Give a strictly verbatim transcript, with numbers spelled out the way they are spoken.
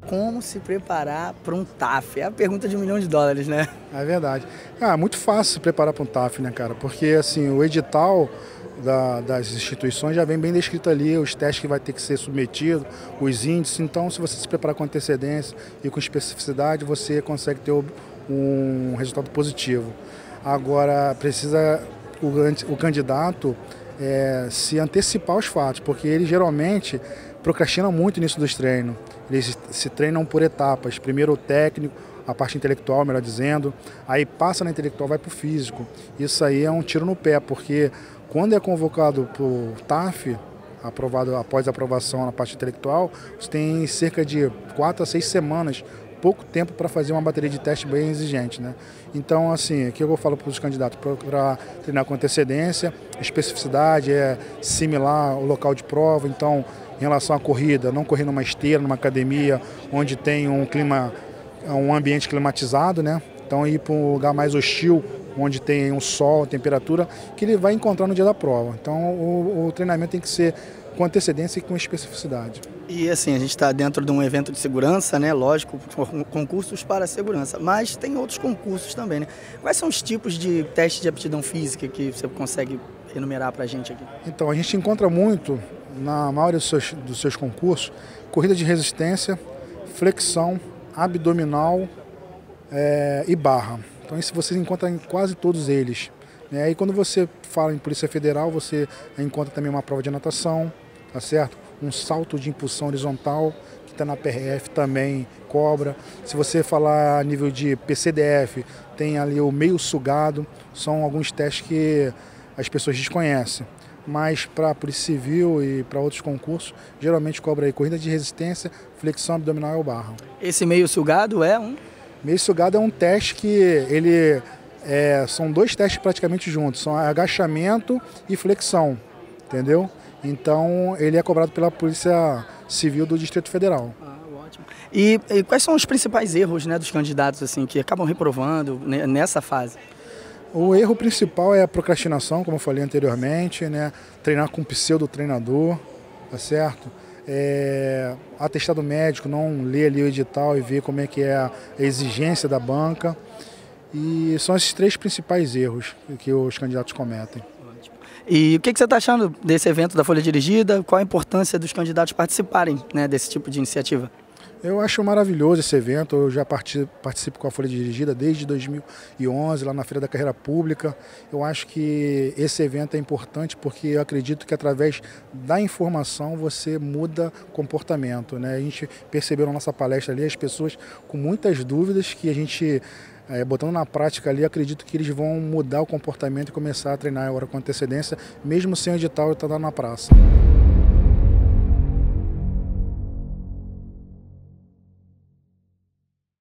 Como se preparar para um T A F? É a pergunta de um milhão de dólares, né? É verdade. Ah, é muito fácil se preparar para um T A F, né, cara? Porque, assim, o edital da, das instituições já vem bem descrito ali, os testes que vai ter que ser submetido, os índices. Então, se você se preparar com antecedência e com especificidade, você consegue ter um resultado positivo. Agora, precisa o, o candidato é, se antecipar aos fatos, porque ele geralmente procrastina muito nisso dos treinos. Eles se treinam por etapas. Primeiro o técnico, a parte intelectual, melhor dizendo, aí passa na intelectual, vai para o físico. Isso aí é um tiro no pé, porque quando é convocado para o T A F, aprovado após a aprovação na parte intelectual, você tem cerca de quatro a seis semanas, pouco tempo para fazer uma bateria de teste bem exigente, né? Então, assim, o que eu falo para os candidatos? Procurar treinar com antecedência, especificidade, é similar o local de prova. Então, em relação à corrida, não correr numa esteira, numa academia, onde tem um clima, um ambiente climatizado, né? Então, ir para um lugar mais hostil, onde tem um sol, temperatura, que ele vai encontrar no dia da prova. Então, o, o treinamento tem que ser com antecedência e com especificidade. E assim, a gente está dentro de um evento de segurança, né? Lógico, concursos para a segurança, mas tem outros concursos também, né? Quais são os tipos de teste de aptidão física que você consegue enumerar para a gente aqui? Então, a gente encontra muito, na maioria dos seus, dos seus concursos, corrida de resistência, flexão, abdominal é, e barra. Então, isso você encontra em quase todos eles. E aí, quando você fala em Polícia Federal, você encontra também uma prova de natação, tá certo? Um salto de impulsão horizontal, que está na P R F também, cobra. Se você falar a nível de P C D F, tem ali o meio sugado, são alguns testes que as pessoas desconhecem. Mas para a Polícia Civil e para outros concursos, geralmente cobra aí corrida de resistência, flexão abdominal ou barra. Esse meio sugado é um? Meio sugado é um teste que ele é, são dois testes praticamente juntos, são agachamento e flexão, entendeu? Então ele é cobrado pela Polícia Civil do Distrito Federal. Ah, ótimo. E, e quais são os principais erros, né, dos candidatos assim que acabam reprovando nessa fase? O erro principal é a procrastinação, como eu falei anteriormente, né? Treinar com pseudo-treinador, tá certo? É, atestado médico, não ler ali o edital e ver como é que é a exigência da banca. E são esses três principais erros que os candidatos cometem. E o que você está achando desse evento da Folha Dirigida? Qual a importância dos candidatos participarem, né, desse tipo de iniciativa? Eu acho maravilhoso esse evento, eu já participo com a Folha Dirigida desde dois mil e onze, lá na Feira da Carreira Pública. Eu acho que esse evento é importante porque eu acredito que através da informação você muda comportamento, né? A gente percebeu na nossa palestra ali as pessoas com muitas dúvidas que a gente, é, botando na prática ali, acredito que eles vão mudar o comportamento e começar a treinar agora com antecedência, mesmo sem o edital estar lá na praça.